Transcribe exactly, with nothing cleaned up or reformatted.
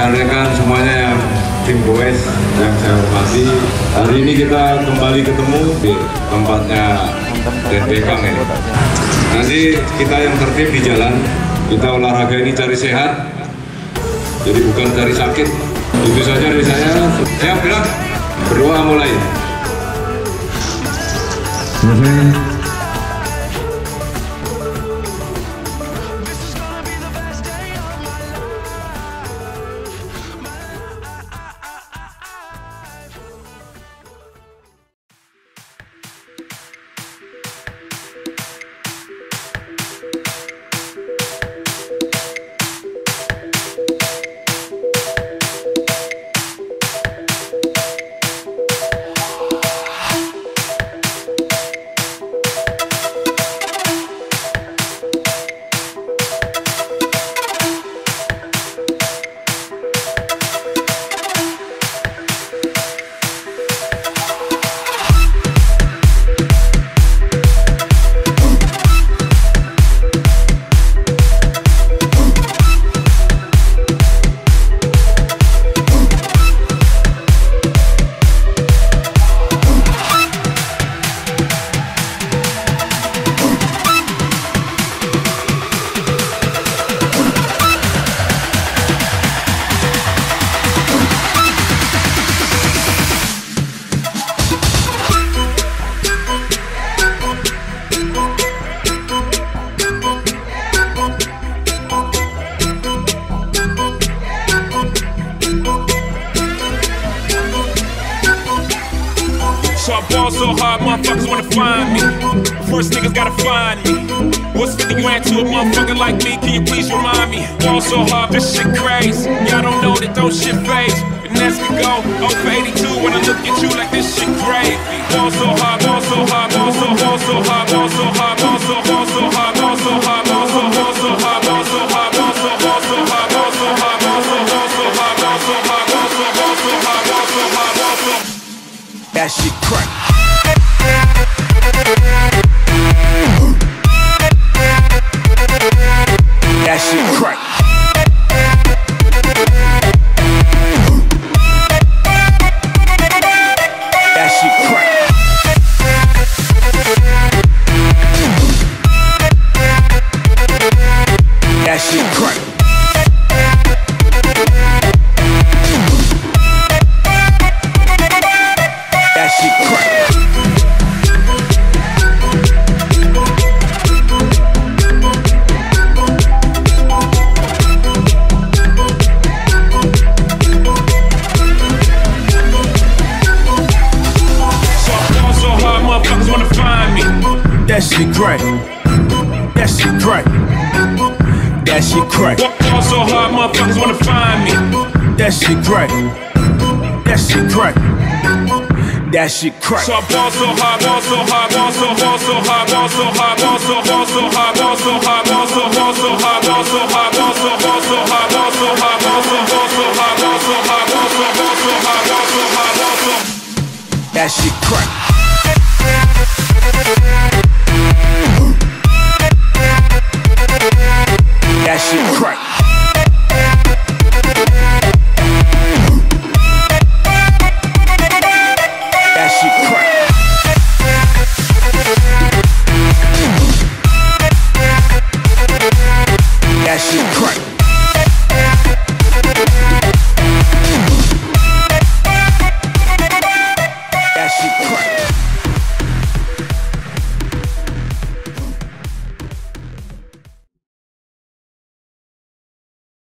rekan-rekan semuanya yang tim Boes yang saya hormati. Hari ini kita kembali ketemu di tempatnya Den Bekang ini. Nanti kita yang tertib di jalan, kita olahraga ini cari sehat, jadi bukan cari sakit. Itu saja dari saya. Siap gerak, berdoa mulai. So I ball so hard, motherfuckers wanna find me. First niggas gotta find me. What's fifty grand to a motherfucker like me? Can you please remind me? Ball so hard, this shit crazy. Y'all don't know that those shit phase. And that's could go oh for eighty-two when I look at you like this shit gravy. Ball so hard, ball so hard, ball so ball so hard, ball so hard, ball so ball so hard, ball so hard, ball so ball so hard, ball so hard, ball so ball so hard, ball so hard, ball so ball so hard, ball so hard, ball so ball so hard, ball so hard, ball so. That shit crack. That shit crack. That shit crack. That shit crack. That shit crack. That shit crack. That shit crack. That shit crack. Ball so hard, motherfuckers wanna find me. That shit crack. That shit crack. That shit crack. So I ball so hard, ball so hard, ball so ball so hard, ball so hard, ball so ball so hard, ball so hard, ball so ball so hard, ball so hard, ball so ball so hard, ball so hard, ball so ball so hard, ball so hard, ball so ball so hard, ball so hard, ball so. That shit crack. That shit crack.